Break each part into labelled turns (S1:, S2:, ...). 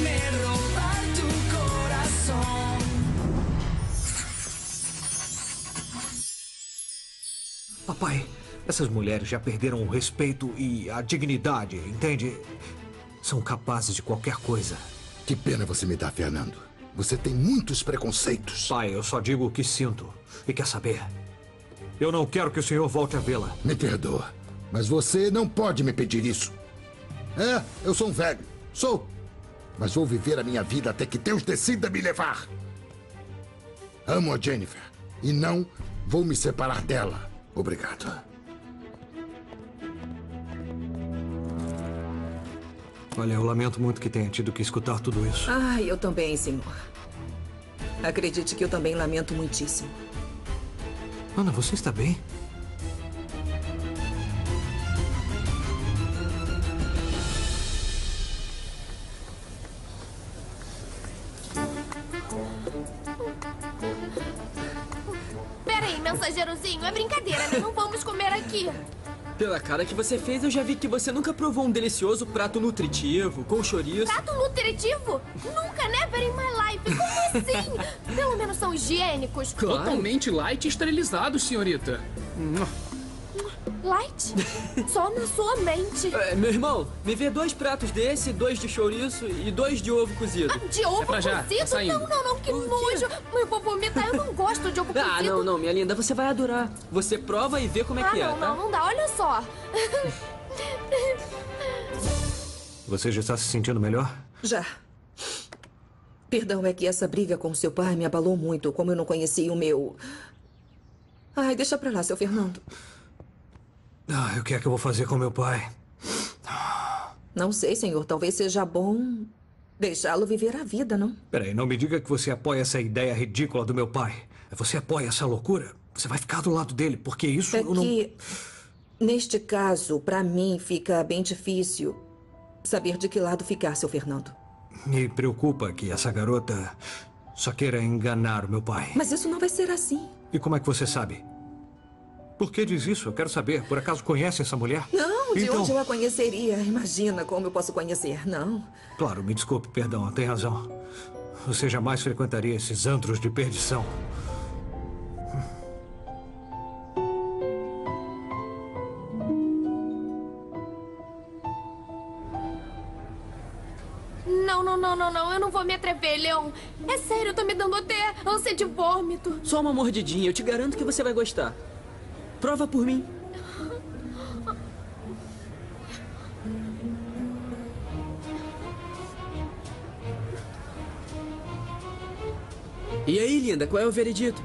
S1: déjame robar tu corazón.
S2: Papai, essas mulheres já perderam o respeito e a dignidade, entende? São capazes de qualquer coisa.
S3: Que pena você me dá, Fernando. Você tem muitos preconceitos.
S2: Pai, eu só digo o que sinto. E quer saber? Eu não quero que o senhor volte a vê-la.
S3: Me perdoa, mas você não pode me pedir isso. Eu sou um velho. Sou. Mas vou viver a minha vida até que Deus decida me levar. Amo a Jennifer e não vou me separar dela. Obrigado.
S2: Olha, eu lamento muito que tenha tido que escutar tudo isso.
S4: Ai, eu também, senhor. Acredite que eu também lamento muitíssimo.
S2: Ana, você está bem?
S5: Peraí, mensageirozinho, é brincadeira, né? Não vamos comer aqui.
S6: Pela cara que você fez, eu já vi que você nunca provou um delicioso prato nutritivo, com chouriço.
S5: Prato nutritivo? Nunca, never in my life. Como assim? Pelo menos são higiênicos.
S6: Claro.
S7: Totalmente light e esterilizados, senhorita.
S5: Light? Só na sua mente.
S6: Meu irmão, me vê 2 pratos desse, 2 de chouriço e 2 de ovo cozido.
S5: De ovo
S7: pra já,
S5: cozido?
S7: tá saindo.
S5: Não, que nojo. Eu vou vomitar, eu não gosto de ovo cozido.
S6: Não, minha linda, você vai adorar. Você prova e vê como é que é, tá?
S5: Não dá, olha só.
S2: Você já está se sentindo melhor?
S4: Já. Perdão, é que essa briga com seu pai me abalou muito, como eu não conhecia o meu... Ai, deixa pra lá, seu Fernando.
S2: O que é que eu vou fazer com meu pai?
S4: Não sei, senhor. Talvez seja bom deixá-lo viver a vida, não?
S2: Peraí, não me diga que você apoia essa ideia ridícula do meu pai. Você apoia essa loucura? Você vai ficar do lado dele, porque isso eu não...
S4: que, neste caso, pra mim, fica bem difícil saber de que lado ficar, seu Fernando.
S2: Me preocupa que essa garota só queira enganar o meu pai.
S4: Mas isso não vai ser assim.
S2: E como é que você sabe? Por que diz isso? Eu quero saber. Por acaso conhece essa mulher?
S4: Não, de onde eu a conheceria? Imagina como eu posso conhecer, não.
S2: Claro, me desculpe, perdão, tem razão. Você jamais frequentaria esses antros de perdição.
S5: Não, eu não vou me atrever, Leon. É sério, tá me dando até ânsia de vômito.
S6: Só uma mordidinha, eu te garanto que você vai gostar. Prova por mim. E aí, linda, qual é o veredito?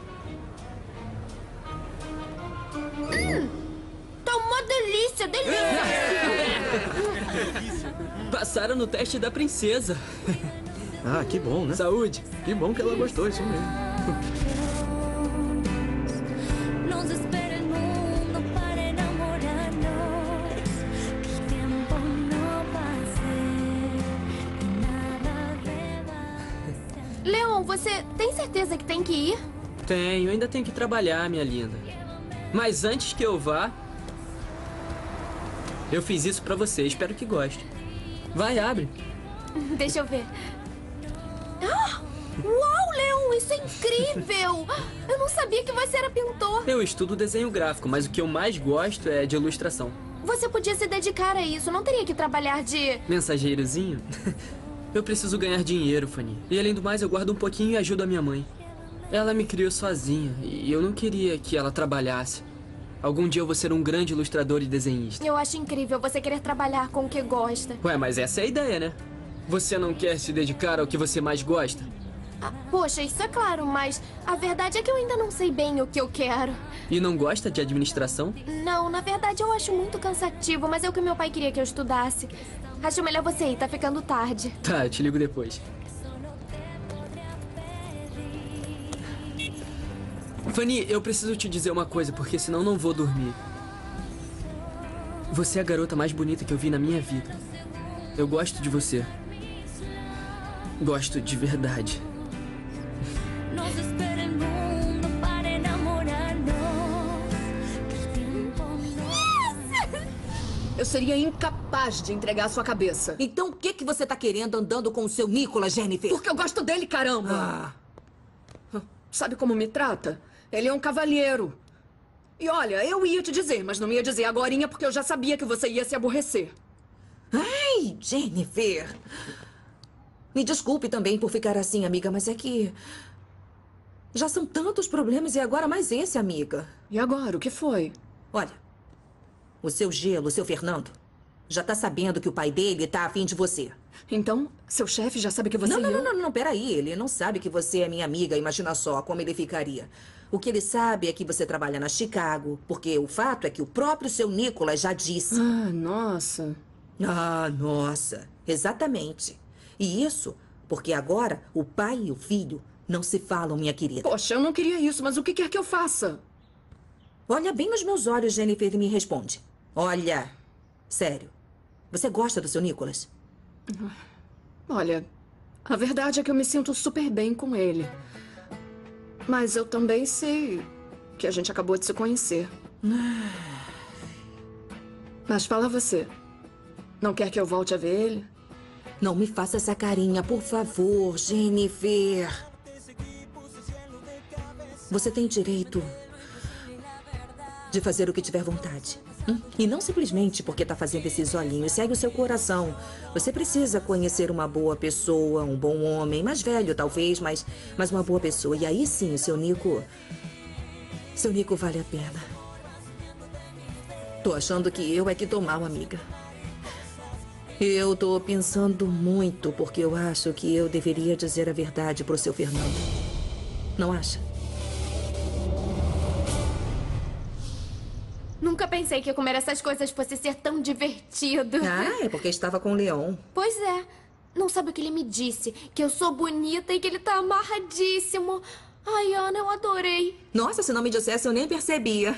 S5: Tá uma delícia, delícia.
S6: Passaram no teste da princesa.
S8: Ah, que bom, né?
S6: Saúde.
S8: Que bom que ela gostou, isso mesmo.
S1: Nos espera el mundo para enamorarnos. Que el tiempo no pase y nada deba.
S5: Leon, você tem certeza que tem que ir?
S6: Tenho, ainda tenho que trabalhar, minha linda. Mas antes que eu vá, eu fiz isso pra você, espero que goste. Vai, abre.
S5: Deixa eu ver. Uau, Leon, isso é incrível! Eu não sabia que você era pintor.
S6: Eu estudo desenho gráfico, mas o que eu mais gosto é de ilustração.
S5: Você podia se dedicar a isso, não teria que trabalhar de...
S6: Mensageirozinho? Eu preciso ganhar dinheiro, Fanny. E além do mais, eu guardo um pouquinho e ajudo a minha mãe. Ela me criou sozinha e eu não queria que ela trabalhasse. Algum dia eu vou ser um grande ilustrador e desenhista.
S5: Eu acho incrível você querer trabalhar com o que gosta.
S6: Ué, mas essa é a ideia, né? Você não quer se dedicar ao que você mais gosta?
S5: Poxa, isso é claro, mas a verdade é que eu ainda não sei bem o que eu quero.
S6: E não gosta de administração?
S5: Não, na verdade eu acho muito cansativo, mas é o que meu pai queria que eu estudasse. Acho melhor você ir, tá ficando tarde.
S6: Tá, eu te ligo depois. Fanny, eu preciso te dizer uma coisa, porque senão não vou dormir. Você é a garota mais bonita que eu vi na minha vida. Eu gosto de você. Gosto de verdade.
S1: Nos espera el mundo para enamorarnos. Que el tiempo no...
S9: Eu seria incapaz de entregar a sua cabeça.
S4: Então o que você tá querendo andando com o seu Nicholas, Jennifer?
S9: Porque eu gosto dele, caramba! Sabe como me trata? Ele é um cavalheiro. E olha, eu ia te dizer, mas não ia dizer agorinha porque eu já sabia que você ia se aborrecer.
S4: Ai, Jennifer. Me desculpe também por ficar assim, amiga, mas é que... já são tantos problemas e agora mais esse, amiga.
S9: E agora, o que foi?
S4: Olha, o seu gelo, o seu Fernando, já tá sabendo que o pai dele tá afim de você.
S9: Então, seu chefe já sabe que você...
S4: Não, peraí. Ele não sabe que você é minha amiga. Imagina só como ele ficaria. O que ele sabe é que você trabalha na Chicago, porque o fato é que o próprio seu Nicholas já disse.
S9: Ah, nossa.
S4: Ah, nossa. Exatamente. E isso porque agora o pai e o filho não se falam, minha querida.
S9: Poxa, eu não queria isso, mas o que quer que eu faça?
S4: Olha bem nos meus olhos, Jennifer, e me responde. Olha, sério. Você gosta do seu Nicholas?
S9: Olha, a verdade é que eu me sinto super bem com ele. Mas eu também sei que a gente acabou de se conhecer. Mas fala você. Não quer que eu volte a ver ele?
S4: Não me faça essa carinha, por favor, Jennifer. Você tem direito de fazer o que tiver vontade. E não simplesmente porque tá fazendo esses olhinhos. Segue o seu coração. Você precisa conhecer uma boa pessoa, um bom homem, mais velho talvez, mas uma boa pessoa. E aí sim, o seu Nico vale a pena. Tô achando que eu é que tô mal, amiga. Eu tô pensando muito porque eu acho que eu deveria dizer a verdade pro seu Fernando. Não acha?
S5: Nunca pensei que comer essas coisas fosse ser tão divertido.
S4: Ah, é porque estava com o Leon.
S5: Pois é. Não sabe o que ele me disse? Que eu sou bonita e que ele tá amarradíssimo. Ai, Ana, eu adorei.
S4: Nossa, se não me dissesse, eu nem percebia.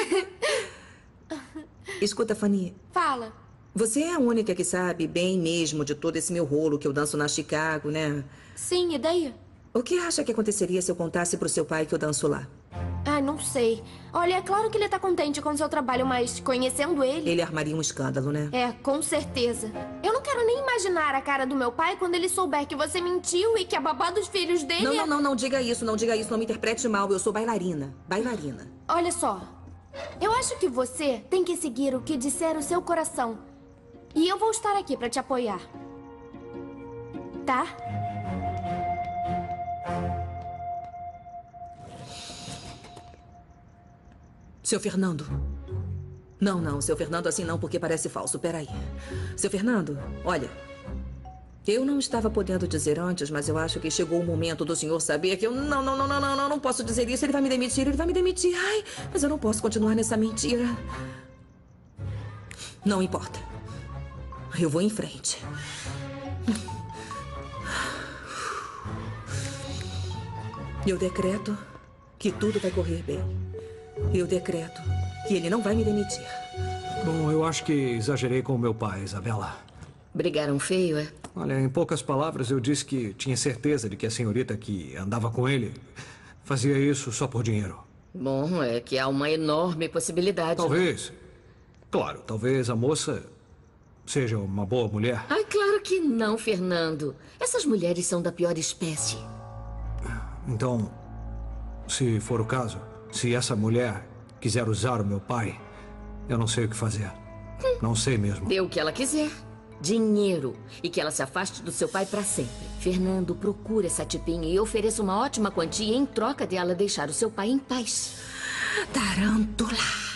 S4: Escuta, Fanny.
S5: Fala.
S4: Você é a única que sabe bem mesmo de todo esse meu rolo que eu danço na Chicago, né?
S5: Sim, e daí?
S4: O que acha que aconteceria se eu contasse pro seu pai que eu danço lá?
S5: Ai, não sei. Olha, é claro que ele tá contente com o seu trabalho, mas conhecendo ele...
S4: Ele armaria um escândalo, né?
S5: É, com certeza. Eu não quero nem imaginar a cara do meu pai quando ele souber que você mentiu e que a babá dos filhos dele
S4: Não diga isso, não me interprete mal. Eu sou bailarina.
S5: Olha só, eu acho que você tem que seguir o que disser o seu coração. E eu vou estar aqui pra te apoiar. Tá?
S4: Seu Fernando. Não, seu Fernando assim não, porque parece falso. Peraí. Seu Fernando, olha. Eu não estava podendo dizer antes, mas eu acho que chegou o momento do senhor saber que eu... Não posso dizer isso. Ele vai me demitir. Ai, mas eu não posso continuar nessa mentira. Não importa. Eu vou em frente. Eu decreto que tudo vai correr bem. Eu decreto que ele não vai me demitir.
S2: Bom, eu acho que exagerei com o meu pai, Isabela.
S10: Brigaram feio, é?
S2: Olha, em poucas palavras, eu disse que tinha certeza de que a senhorita que andava com ele fazia isso só por dinheiro.
S10: Bom, é que há uma enorme possibilidade.
S2: Talvez. Claro, talvez a moça seja uma boa mulher.
S10: Ai, claro que não, Fernando. Essas mulheres são da pior espécie.
S2: Então, se for o caso, se essa mulher quiser usar o meu pai, eu não sei o que fazer. Não sei mesmo.
S10: Dê o que ela quiser. Dinheiro. E que ela se afaste do seu pai para sempre. Fernando, procure essa tipinha e ofereça uma ótima quantia em troca dela deixar o seu pai em paz.
S4: Tarântula.